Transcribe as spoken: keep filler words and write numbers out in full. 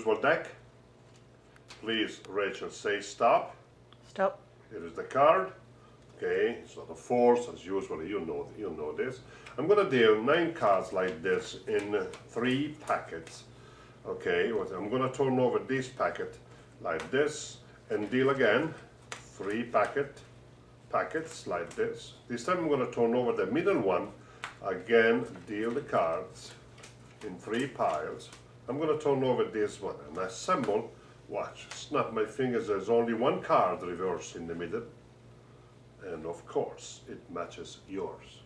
usual deck. Please, Rachel, say stop. Stop. Here is the card. Okay, it's not a force as usual. You know, you know this. I'm gonna deal nine cards like this in three packets. Okay, I'm gonna turn over this packet like this and deal again three packet packets like this. This time I'm gonna turn over the middle one. Again, deal the cards in three piles. I'm gonna turn over this one and assemble. Watch, snap my fingers, there's only one card reversed in the middle. And of course, it matches yours.